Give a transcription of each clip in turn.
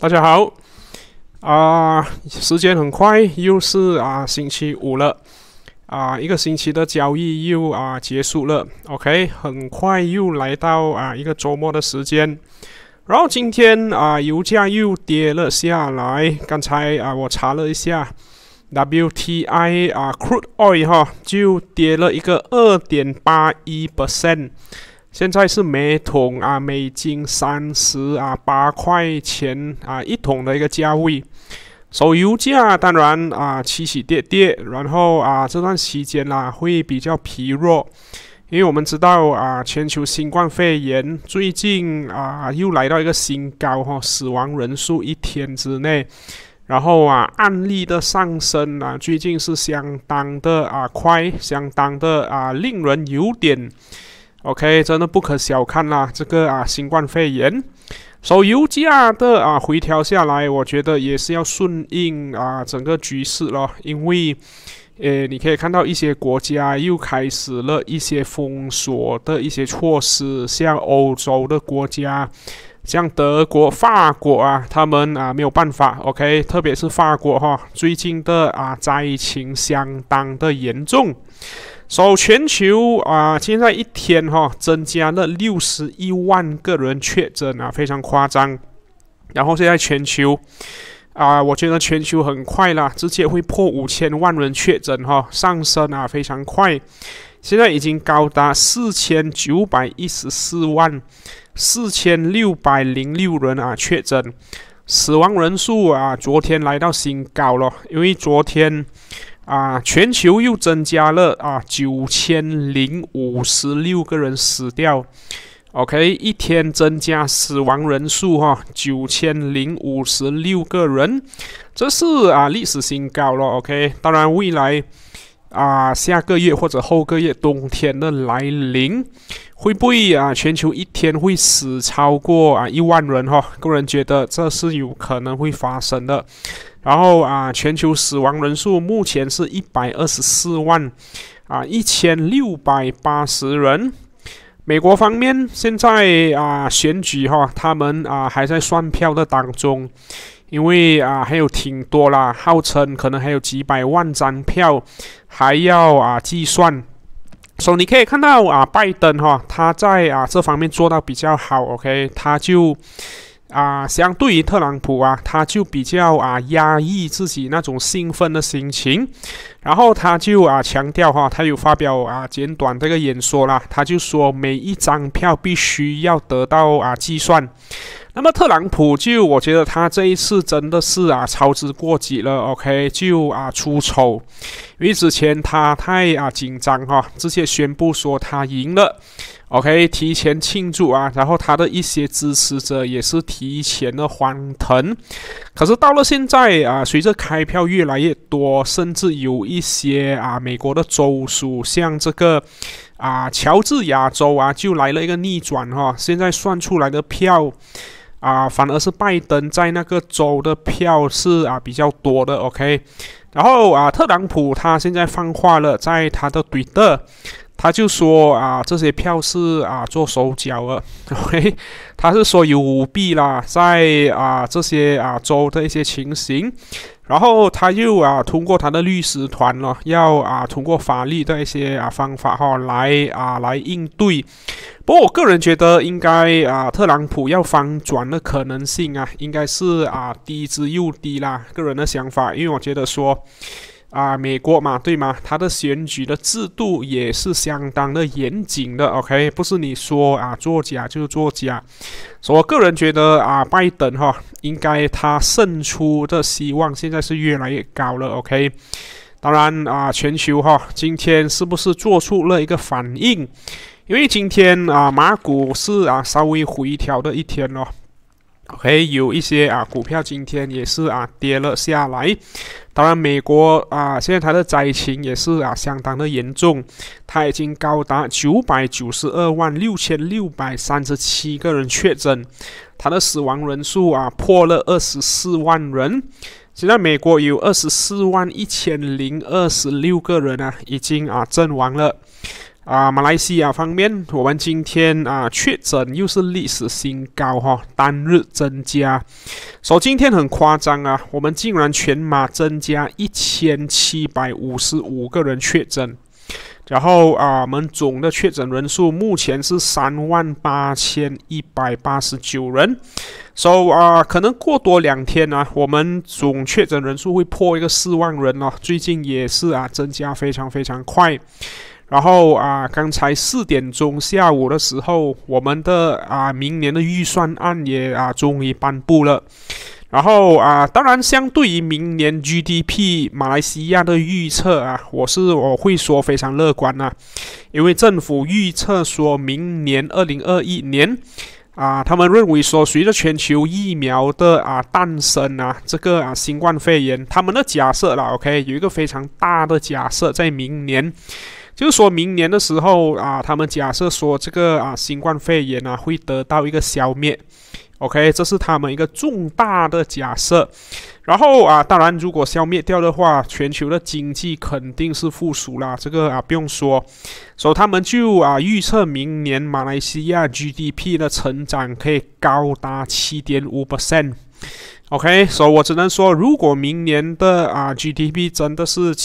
大家好时间很快，又是星期五了一个星期的交易又结束了 ，OK， 很快又来到一个周末的时间。然后今天油价又跌了下来，刚才我查了一下 ，WTI crude oil 就跌了一个 2.81%， 现在是每桶美金38块钱一桶的一个价位。油价当然起起跌跌，然后这段期间会比较疲弱。因为我们知道全球新冠肺炎最近又来到一个新高死亡人数一天之内，然后案例的上升最近是相当的快，相当的令人有点 OK， 真的不可小看啦这个新冠肺炎。油价的回调下来，我觉得也是要顺应整个局势咯，因为你可以看到一些国家又开始了一些封锁的一些措施，像欧洲的国家，像德国、法国他们没有办法 ，OK， 特别是法国最近的灾情相当的严重。全球现在一天增加了61万个人确诊非常夸张。然后现在全球我觉得全球很快啦，直接会破5000万人确诊上升非常快，现在已经高达4914万4606人确诊，死亡人数昨天来到新高了，因为昨天全球又增加了9056个人死掉。OK， 一天增加死亡人数9056个人，这是历史新高了。OK， 当然未来下个月或者后个月冬天的来临，会不会全球一天会死超过1万人个人觉得这是有可能会发生的。然后全球死亡人数目前是124万1680人。美国方面现在选举他们还在算票的当中，因为还有挺多啦，号称可能还有几百万张票还要计算。你可以看到拜登他在这方面做到比较好 ，OK， 他就相对于特朗普他就比较压抑自己那种兴奋的心情，然后他就强调他有发表简短这个演说啦，他就说每一张票必须要得到计算。那么特朗普我觉得他这一次真的是操之过急了 ，OK， 就出丑，因为之前他太紧张直接宣布说他赢了。OK， 提前庆祝然后他的一些支持者也是提前的欢腾。可是到了现在随着开票越来越多，甚至有一些美国的州属，像这个乔治亚州就来了一个逆转现在算出来的票反而是拜登在那个州的票是比较多的 OK， 然后特朗普他现在放话了，在他的Twitter。他就说这些票是做手脚了 ，OK， 他是说有舞弊啦，在这些州的一些情形，然后他又通过他的律师团要通过法律的一些方法来应对。不过我个人觉得应该特朗普要翻转的可能性应该是低之又低啦，个人的想法，因为我觉得说。美国嘛，对吗？他的选举的制度也是相当的严谨的 ，OK， 不是你说作假就作假。我个人觉得拜登应该他胜出的希望现在是越来越高了 ，OK。当然全球今天是不是做出了一个反应？因为今天马股是稍微回调的一天咯。OK， 有一些股票今天也是跌了下来。当然，美国现在它的灾情也是相当的严重，它已经高达992万6637个人确诊，它的死亡人数破了24万人。现在美国有24万1026个人已经阵亡了。马来西亚方面，我们今天确诊又是历史新高单日增加今天很夸张啊，我们竟然全马增加1755个人确诊。然后我们总的确诊人数目前是38189人。可能过多2天呢，我们总确诊人数会破一个4万人哦。最近也是增加非常非常快。然后刚才4点钟下午的时候，我们的明年的预算案也终于颁布了。然后当然，相对于明年 GDP 马来西亚的预测我会说非常乐观因为政府预测说明年2021年他们认为说随着全球疫苗的诞生这个新冠肺炎，他们的假设啦 ，OK， 有一个非常大的假设在明年。就是说明年的时候他们假设说这个新冠肺炎会得到一个消灭。OK， 这是他们一个重大的假设。然后当然，如果消灭掉的话，全球的经济肯定是复苏啦，这个不用说。他们就预测明年马来西亚 GDP 的成长可以高达 7.5%。OK， 我只能说，如果明年的GDP 真的是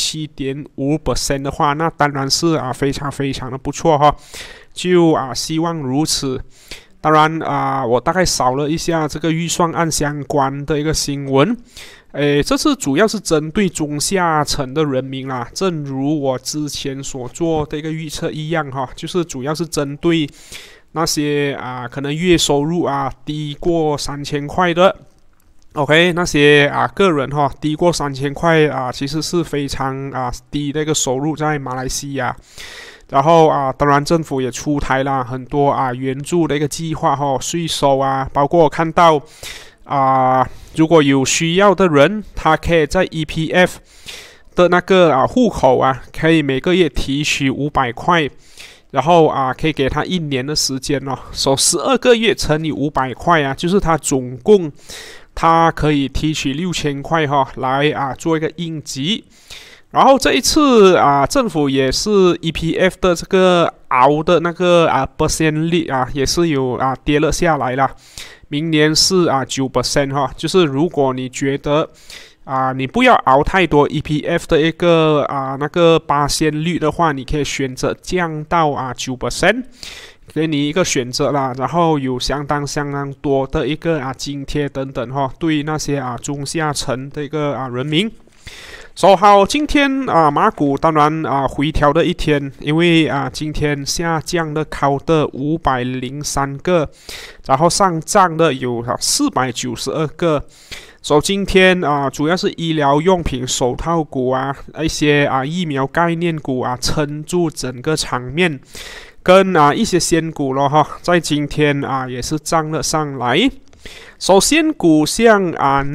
7.5% 的话，那当然是非常非常的不错哈。就希望如此。当然我大概扫了一下这个预算案相关的一个新闻，这次主要是针对中下层的人民啦，正如我之前所做的一个预测一样哈，就是主要是针对那些可能月收入低过3000块的。OK， 那些个人低过3000块其实是非常低的一个收入在马来西亚。然后当然政府也出台了很多援助的一个计划税收包括我看到如果有需要的人，他可以在 EPF 的那个户口可以每个月提取500块，然后可以给他1年的时间12个月乘以500块就是他总共他可以提取6000块来做一个应急。然后这一次政府也是 EPF 的这个熬的那个%率也是有跌了下来了，明年是9%就是如果你觉得你不要熬太多 EPF 的一个那个%率的话，你可以选择降到9%，给你一个选择啦。然后有相当多的一个津贴等等对那些中下层的一个人民。好，今天马股当然回调的一天，因为今天下降的高的503个，然后上涨的有492个。今天主要是医疗用品、手套股一些疫苗概念股撑住整个场面，跟一些仙股咯在今天也是涨了上来。仙股像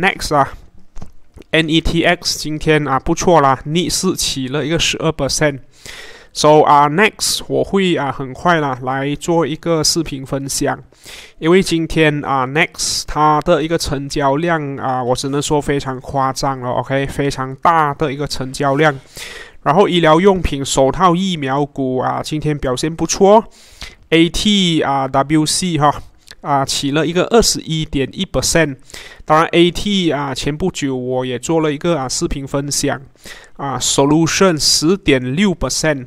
NETX 今天不错啦，逆势起了一个12%。Next 我会很快来做一个视频分享，因为今天Next 它的一个成交量我只能说非常夸张了 ，OK， 非常大的一个成交量。然后医疗用品、手套、疫苗股今天表现不错 ，ATWC 起了一个21.1%。当然 AT 前不久我也做了一个视频分享Solution 10.6%，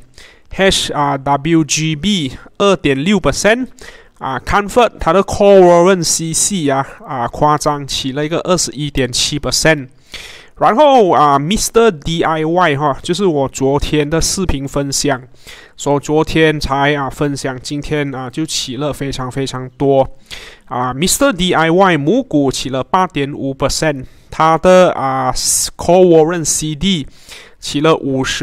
HWGB 2.6%， Comfort 它的 Core Warrant CC 夸张起了一个21.7%。然后Mr. DIY 就是我昨天的视频分享，昨天才分享，今天就起了非常非常多Mr. DIY 母股起了 8.5%， 它的Core Warrant CD 起了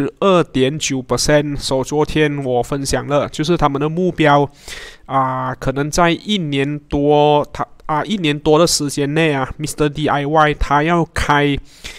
52.9%。昨天我分享了，就是他们的目标可能在1年多的时间内Mr. DIY 它要开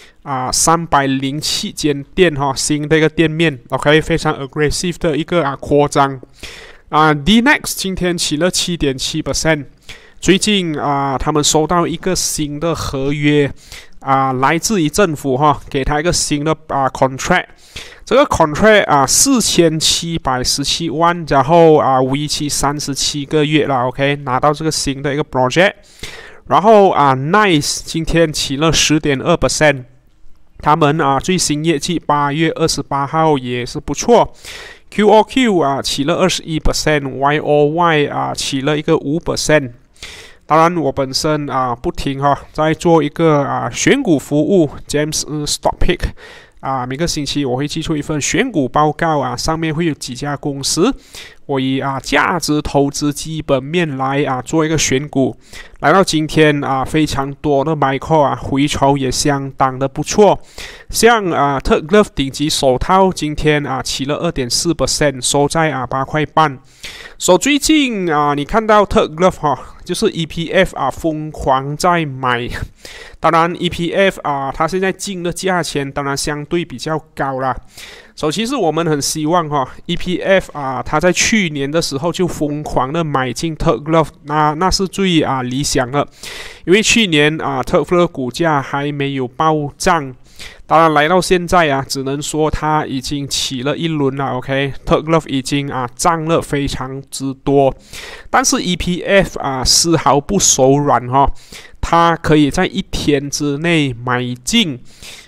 307间店新的一个店面 ，OK， 非常 aggressive 的一个扩张DNEX 今天起了 7.7%。最近他们收到一个新的合约来自于政府给他一个新的contract。这个 contract 4717万，然后为期37个月了 ，OK， 拿到这个新的一个 project。 然后Nice 今天起了 10.2%， 他们最新业绩8月28号也是不错。QOQ 起了 21%，YOY 起了一个 5%。当然，我本身不停在做一个选股服务 James Stock Pick。每个星期我会寄出一份选股报告上面会有几家公司，我以价值投资基本面来做一个选股。来到今天非常多的 micro 回抽也相当的不错，像TECHNOVATION 顶级手套今天起了 2.4%， 收在8块半。最近你看到 TECHNOVATION 就是 EPF 疯狂在买，当然 EPF 它现在进的价钱当然相对比较高啦。其实我们很希望EPF 它在去年的时候就疯狂的买进 TECHNOVATION， 那是最理想的，因为去年TECHNOVATION 的股价还没有暴涨。当然来到现在只能说它已经起了一轮了 ，OK，TECHNOVATION 已经涨了非常之多，但是 EPF 丝毫不手软它可以在一天之内买进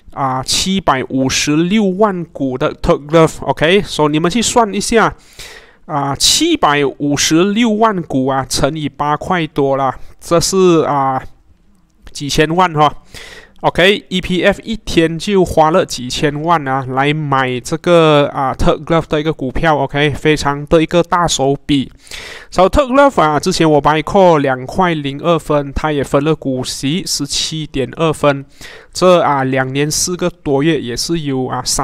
756万股的 TECHNOVATION，OK， 你们去算一下756万股乘以8块多啦，这是几千万OK，EPF 一天就花了几千万来买这个TECHNOVATION 的一个股票 ，OK， 非常的一个大手笔。TECHNOVATION 之前我 buy call 2块02分，它也分了股息 17.2分，这2年4个多月也是有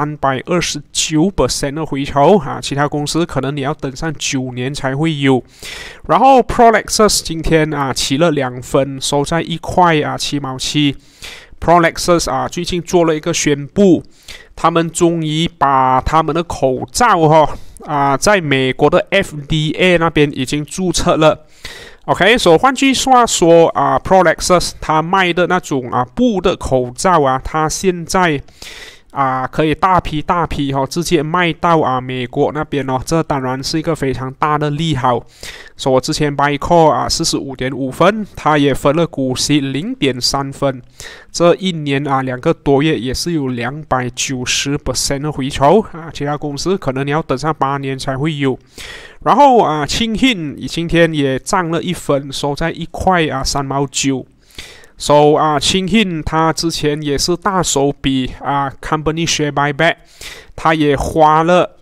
329% 的回抽其他公司可能你要等上9年才会有。然后 PROLEXUS 今天起了2分，收在1块7毛7。PROLEXUS 最近做了一个宣布，他们终于把他们的口罩在美国的 FDA 那边已经注册了。OK， 换句话说PROLEXUS 他卖的那种布的口罩他现在可以大批直接卖到美国那边这当然是一个非常大的利好。我之前 buy call 45.5分，它也分了股息 0.3分，这一年2个多月也是有 290% 的回抽其他公司可能你要等上8年才会有。然后清信今天也涨了1分，收在1块3毛9。清信他之前也是大手笔company share buyback， 他也花了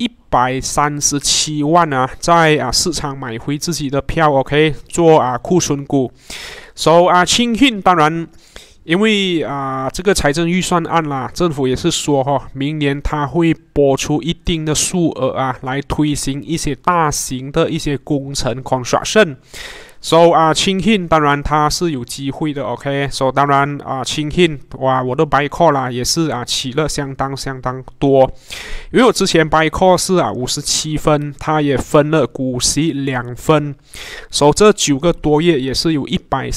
137万在市场买回自己的票 ，OK， 做库存股。清信当然因为这个财政预算案啦，政府也是说明年他会拨出一定的数额来推行一些大型的一些工程 construction。清信当然它是有机会的 ，OK， 当然清信我的 buy call 啦也是起了相当多，因为我之前 buy call 是57分，它也分了股息2分，这9个多月也是有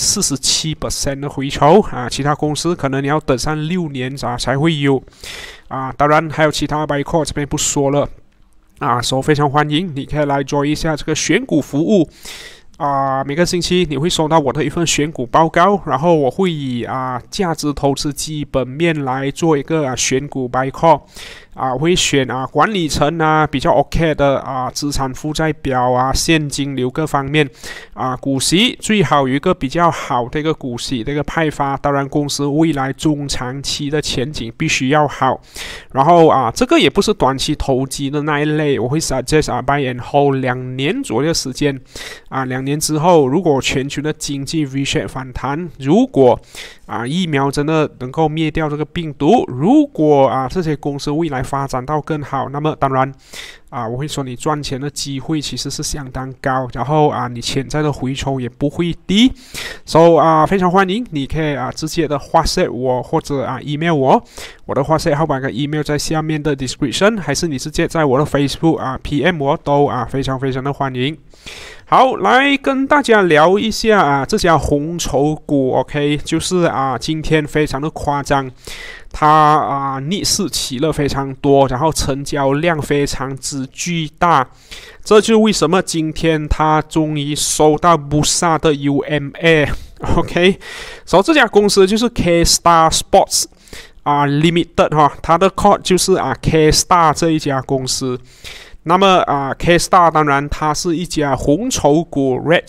147% 的回抽其他公司可能你要等上6年才会有当然还有其他 buy call 这边不说了非常欢迎你可以来 join 一下这个选股服务。每个星期你会收到我的一份选股报告，然后我会以价值投资基本面来做一个选股 buy call， 会选管理层比较 OK 的资产负债表现金流各方面股息最好有一个比较好的一个股息的一个派发，当然公司未来中长期的前景必须要好，然后这个也不是短期投机的那一类，我会 suggest buy and hold 2年左右的时间2年之后，如果全球的经济 V-shape 反弹，如果疫苗真的能够灭掉这个病毒，如果这些公司未来发展到更好，那么当然我会说你赚钱的机会其实是相当高，然后你潜在的回抽也不会低，非常欢迎你可以直接的 WhatsApp 我或者email我的 WhatsApp 号码跟 email 在下面的 description， 还是你直接在我的 Facebook PM 我都非常的欢迎。好，来跟大家聊一下这家红筹股 ，OK， 就是今天非常的夸张，它逆势起了非常多，然后成交量非常之巨大，这就为什么今天它终于收到不萨的 UMA OK， 所以这家公司就是 KSTARSPORTS Limited 哈，它的 code 就是KSTAR 这一家公司。那么KSTAR 当然它是一家红筹股 Red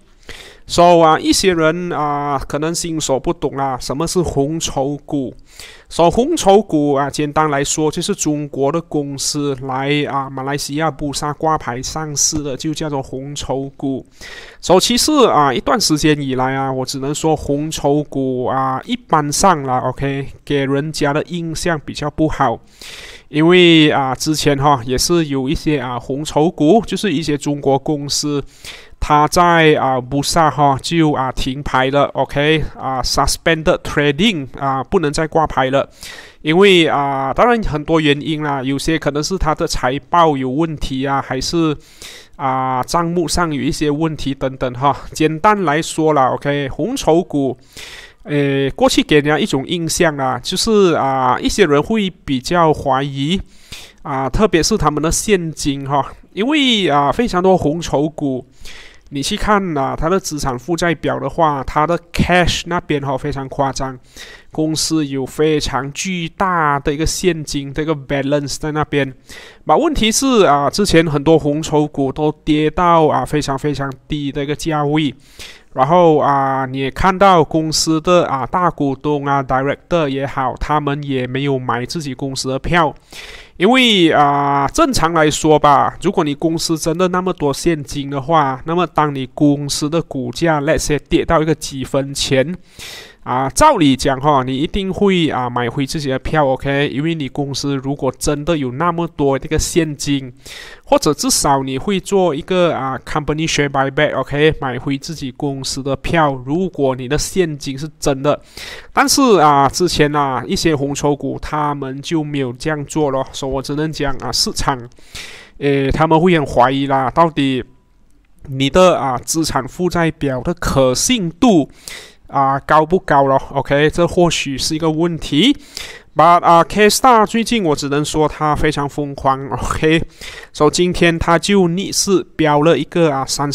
Chip。一些人可能新手不懂啦，什么是红筹股？红筹股简单来说就是中国的公司来马来西亚布萨挂牌上市的，就叫做红筹股。其实一段时间以来我只能说红筹股一般上啦 ，OK， 给人家的印象比较不好。因为之前也是有一些红筹股，就是一些中国公司，它在布萨就停牌了 ，OK suspended trading 不能再挂牌了。因为当然很多原因啦，有些可能是它的财报有问题还是账目上有一些问题等等简单来说啦 ，OK， 红筹股。过去给人家一种印象啦，就是一些人会比较怀疑特别是他们的现金因为非常多红筹股，你去看它的资产负债表的话，它的 cash 那边非常夸张，公司有非常巨大的一个现金的一个 balance 在那边。问题是之前很多红筹股都跌到非常非常低的一个价位。然后你也看到公司的大股东director 也好，他们也没有买自己公司的票，因为正常来说吧，如果你公司真的那么多现金的话，那么当你公司的股价 let's say 跌到一个几分钱照理讲你一定会买回自己的票 ，OK？ 因为你公司如果真的有那么多这个现金，或者至少你会做一个company share buyback，OK？ 买回自己公司的票。如果你的现金是真的，但是之前一些红筹股他们就没有这样做咯，所以我只能讲市场他们会很怀疑啦，到底你的资产负债表的可信度高不高咯 ？OK， 这或许是一个问题。But KSTAR 最近我只能说它非常疯狂 ，OK， 今天它就逆势飙了一个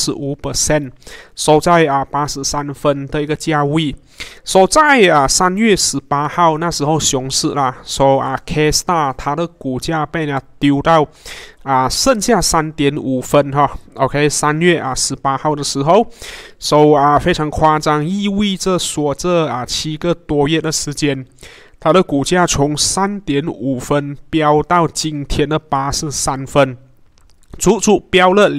35%， 收在83分的一个价位。在3月18号那时候熊市啦，KSTAR 它的股价被人家丢到剩下3.5分，OK， 3月18号的时候非常夸张，意味着说这7个多月的时间，它的股价从3.5分飙到今天的83分，足足飙了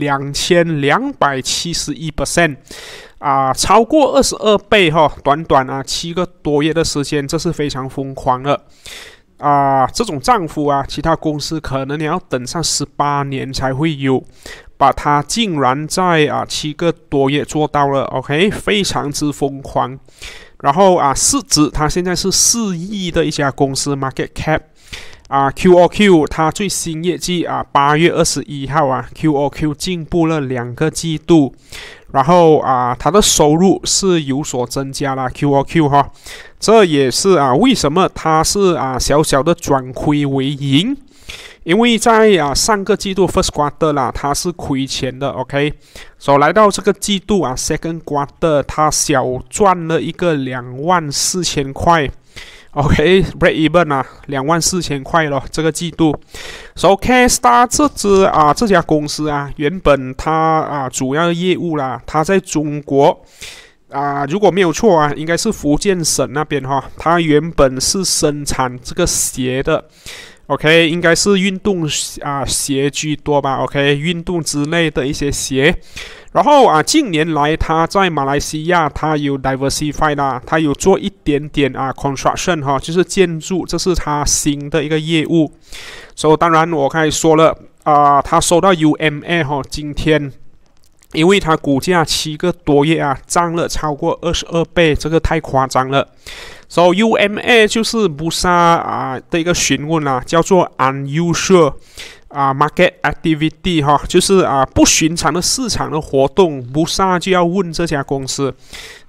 2271%，超过22倍短短7个多月的时间，这是非常疯狂的。这种涨幅其他公司可能你要等上18年才会有，把它竟然在7个多月做到了 ，OK， 非常之疯狂。然后市值它现在是4亿的一家公司 ，market cap。QOQ 它最新业绩8月21号QOQ 进步了2个季度，然后它的收入是有所增加了 QOQ 这也是为什么它是小小的转亏为盈。因为在上个季度 first quarter 啦，它是亏钱的 ，OK， 来到这个季度second quarter 它小赚了一个24,000块 ，OK break even 24,000块咯，这个季度。KSTAR 这家公司原本它主要的业务啦，它在中国。如果没有错应该是福建省那边它原本是生产这个鞋的。OK， 应该是运动鞋居多吧 ？OK， 运动之类的一些鞋。然后近年来他在马来西亚，他有 diversify 啦，他有做一点点construction 就是建筑，这是他新的一个业务。当然我刚才说了他收到 UMA 今天。因为它股价7个多月涨了超过22倍，这个太夸张了。UMA 就是布萨的一个询问叫做 unusual market activity 就是不寻常的市场的活动。布萨就要问这家公司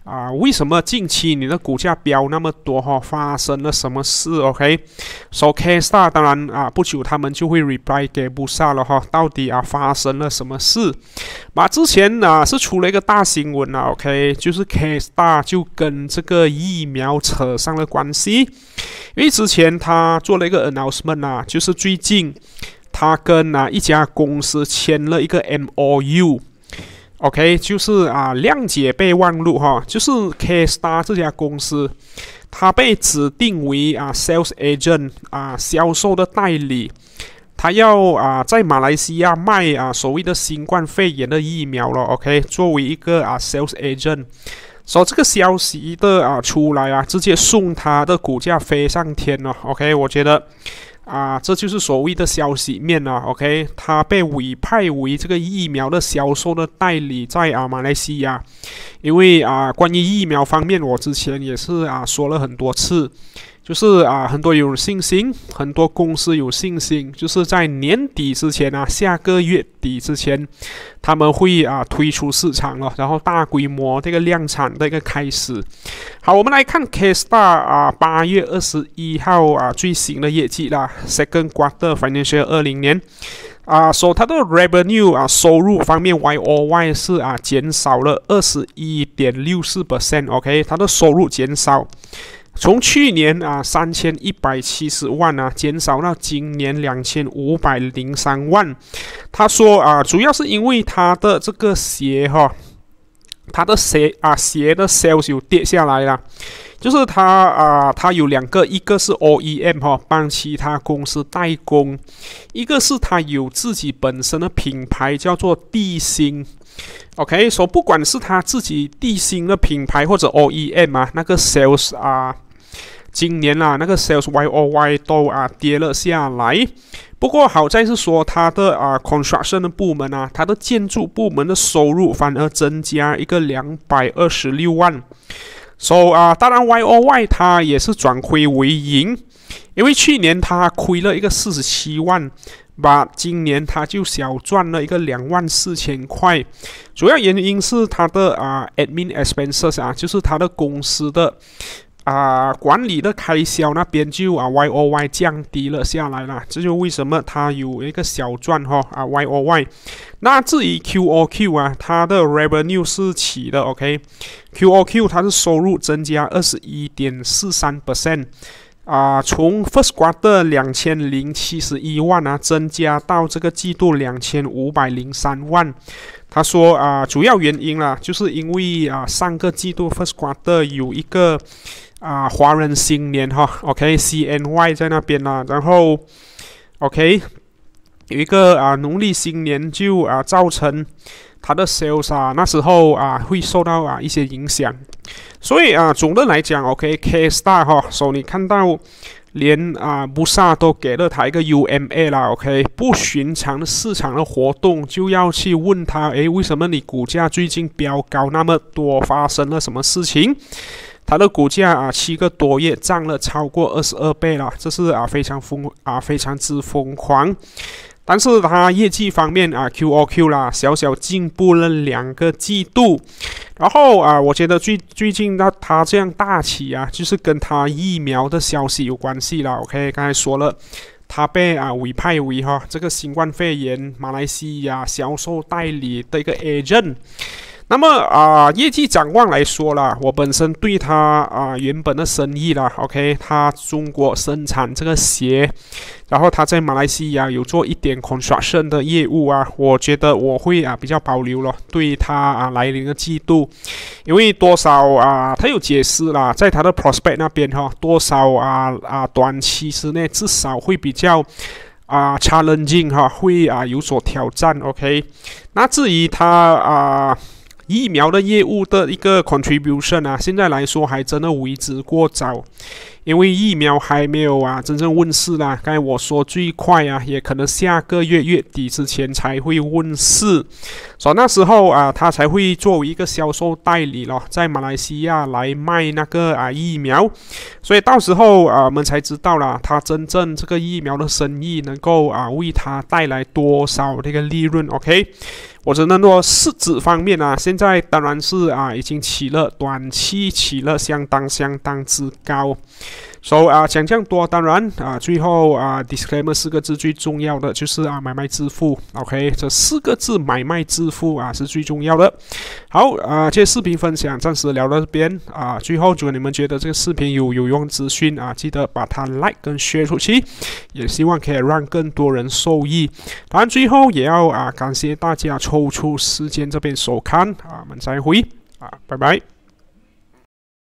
为什么近期你的股价飙那么多发生了什么事 ？OK，So KSTAR 当然不久他们就会 reply 给布萨了到底发生了什么事？之前是出了一个大新闻OK， 就是 KSTAR 就跟这个疫苗扯上了关系，因为之前他做了一个 announcement 就是最近他跟一家公司签了一个 MOU。OK， 就是谅解备忘录就是 KSTAR 这家公司，它被指定为sales agent 销售的代理，它要在马来西亚卖所谓的新冠肺炎的疫苗了 ，OK， 作为一个sales agent， 所以这个消息的出来直接送它的股价飞上天了 ，OK， 我觉得。这就是所谓的消息面OK， 他被委派为这个疫苗的销售的代理在马来西亚，因为关于疫苗方面，我之前也是说了很多次，就是很多有信心，很多公司有信心，就是在年底之前下个月底之前，他们会推出市场了，然后大规模这个量产的一个开始。好，我们来看 KSTAR 8月21号最新的业绩啦 ，Second Quarter Financial 20年。所它的 revenue 收入方面 YOY 是减少了 21.64% OK， 它的收入减少。从去年3170万减少到今年2503万。他说主要是因为他的这个鞋他的鞋的 sales 有跌下来了。就是他有两个，一个是 OEM 帮其他公司代工，一个是他有自己本身的品牌叫做地心。OK， 所以不管是他自己地心的品牌或者 OEM 那个 sales 今年那个 sales YOY 都跌了下来。不过好在是说他的construction 的部门他的建筑部门的收入反而增加一个226万。当然 YOY 它也是转亏为盈，因为去年它亏了一个47万，今年它就小赚了一个24000块。主要原因是它的admin expenses 就是它的公司的管理的开销那边就YOY 降低了下来了，这就为什么它有一个小赚YOY。那至于 QOQ 它的 revenue 是起的 OK，QOQ 它的收入增加 21.43%。从 first quarter 2071万增加到这个季度2503万。他说主要原因就是因为上个季度 first quarter 有一个华人新年OK CNY 在那边然后 OK 有一个农历新年就造成它的 sales 那时候会受到一些影响。所以总的来讲 OK KSTAR 所以你看到连布萨都给了他一个 UMA 啦 OK， 不寻常的市场的活动就要去问他为什么你股价最近飙高那么多，发生了什么事情？它的股价7个多月涨了超过22倍了，这是非常之疯狂。但是它业绩方面QOQ 啦，小小进步了2个季度。然后我觉得最近它这样大起就是跟它疫苗的消息有关系啦 OK， 刚才说了，它被委派为这个新冠肺炎马来西亚销售代理的一个 agent。那么业绩展望来说啦，我本身对他原本的生意啦 ，OK， 他中国生产这个鞋，然后他在马来西亚有做一点 construction 的业务我觉得我会比较保留了，对他来临的季度，因为多少他有解释啦，在他的 prospect 那边多少短期之内至少会比较challenging 会有所挑战 OK， 那至于他疫苗的业务的一个 contribution 现在来说还真的为之过早，因为疫苗还没有真正问世啦。刚才我说最快也可能下个月月底之前才会问世，所以那时候他才会作为一个销售代理咯，在马来西亚来卖那个疫苗，所以到时候我们才知道啦，他真正这个疫苗的生意能够为他带来多少这个利润 OK。 我只能说市值方面啊，现在当然是已经起了短期起了相当之高。讲这样多，当然最后disclaimer 4个字最重要的就是买卖致富 ，OK， 这4个字买卖致富是最重要的。好这视频分享暂时聊到这边最后如果你们觉得这个视频有用资讯记得把它 like 跟 share 出去，也希望可以让更多人受益。当然最后也要感谢大家抽出时间这边收看我们再会拜拜。